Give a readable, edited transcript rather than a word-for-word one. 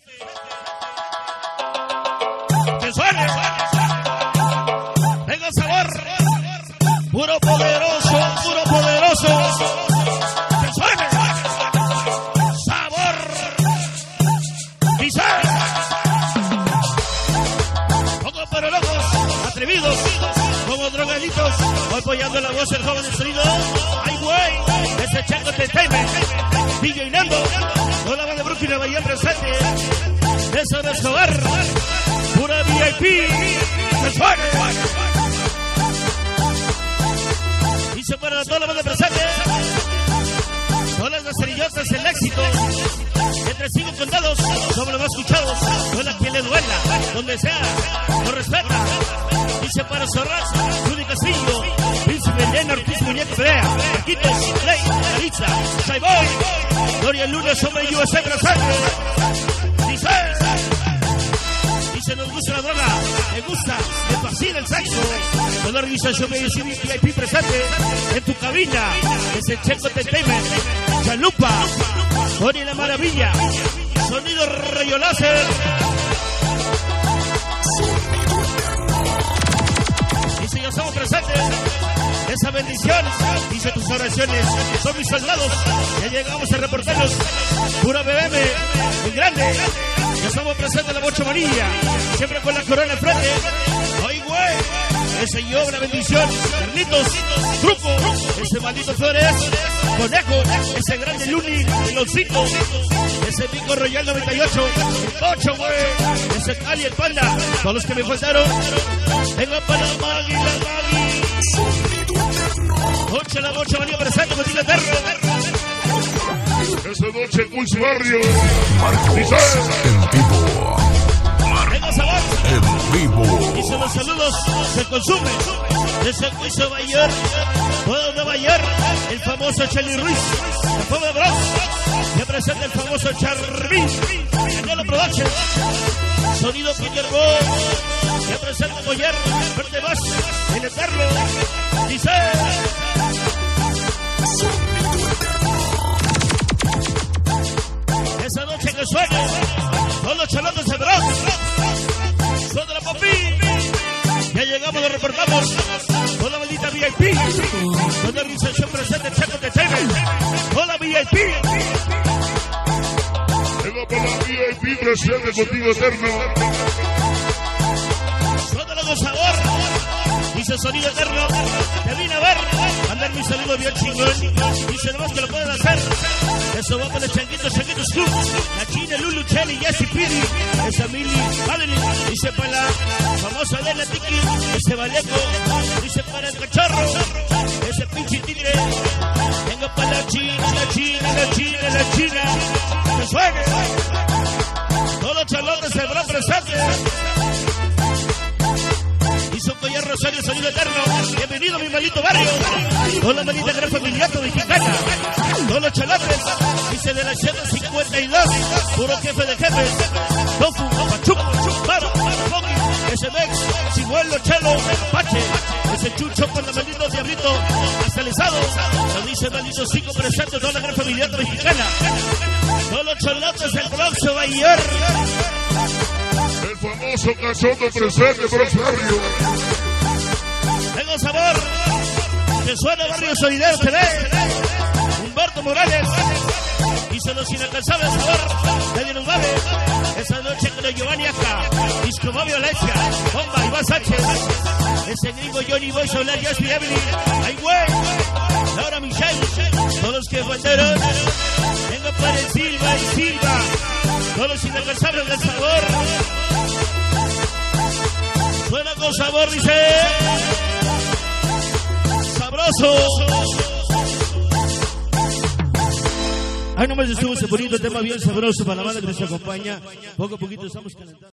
Que suene. Venga sabor. Puro poderoso, puro poderoso. Que suene. Sabor. Dice. Poco pero locos, atrevidos, como drogaditos, apoyando la voz del joven del sonido. Ay, güey, ese Chaco Entertainment, DJ Nando, con la banda de Brooklyn, Nueva York presente. Eso de Escobar, pura VIP, que suene. Dice para toda la banda presente, todas las cerillotas, el éxito. Entre 5 condados, somos los más escuchados. No a quien le duela, donde sea, lo respeta. Dice para Zorras, Rudy Castillo, Príncipe Elena, Ortiz Muñeca Perea, Marquitos, Play, Caritza, Saiboy, Gloria Luna, Sombra y USA presente. Dice, nos gusta la droga, me gusta, me fascina el sexo. Con la organización VIP presente en tu cabina. Ese Checo Entertainment, Chalupa, Tony la Maravilla, sonido rayo láser. Dice, ya estamos presentes. Esa bendición, dice, tus oraciones son mis soldados. Ya llegamos a reporteros. Pura BBM, muy grande. Ya estamos presentes en la Bocha Amarilla, siempre con la corona al frente. ¡Ay, güey! Ese y obra bendición. Carlitos, Truco, ese maldito Flores, Conejo, ese grande Luni, el Oncito, ese Pico Royal 98, el Cocho, güey, ese Cali, el Panda, todos los que me faltaron. Venga para la Magui, la Magui. Noche la Bocha Amarilla presente con el Eterno. Esa noche en Pulse Barrio. Marcos en vivo. Venga sabor. En vivo. Dice los saludos, se consume. Ese juicio Bayer, todo Nueva York, el famoso Charlie Ruiz, el Pobre Bros, que presenta el famoso Charly, Canelo Production, sonido Peter Boy, que presenta Boyer, Verde Bass, el Eterno, dice. Esa noche que suene, todos los chalotes de Bros, son de la Popi. Ya llegamos, lo reportamos. Con la maldita VIP. Con la organización presente, Chaco Entertainment. Con la VIP. Venga para la VIP presente contigo eterno. Suéltalo con sabor. Dice sonido eterno. Te vine a ver. Mandar mi saludo bien chingón. Dice nomás que lo pueden hacer. Eso va con el Changuitos Club. La China, Lulu, Chelly, Jessy, Piri. Esa Mili, Madeline. Dice para la famosa de la Tiki. Ese Valeco. Dice para el cachorro. Ese pinche tigre. Venga para la China, la China, la China, la China. Que suene. Todos los chalotes se verán presentes. Hizo Collar Rosario, sonido eterno. Bienvenido a mi maldito barrio. Con la maldita gran familiar mexicana. Todos los chalates. Dice de la 152. Puro jefe de jefes. Tofu, Pachuco, Paro, Fogi, ese Mex, Ciguelo, Chelo, Pache. Ese Chucho con la maldito diablito. Hasta el estado. Lo dice maldito 5 presentes. Toda la gran familiar mexicana. Todos los chalates del Bronx, Bayer. El famoso cachondo presente, Bronx Barrio. Tengo sabor. Que suena Barrio Solidario TV. Humberto Morales. Dice los inalcanzables sabor. Nadie nos vale. Esa noche con Giovanni acá. Discomó Violencia. Bomba, Iván Sánchez. Ese gringo Johnny Boy, Solar, Jasper Evelyn. Ay, güey. Laura Michelle. Todos los que faltaron. Venga para el Silva y Silva. Todos los inalcanzables del sabor. Suena con sabor, dice. Sabroso. Ay, nomás estuvo ese bonito tema bien sabroso para la banda que nos acompaña. Poco a poquito estamos calentando.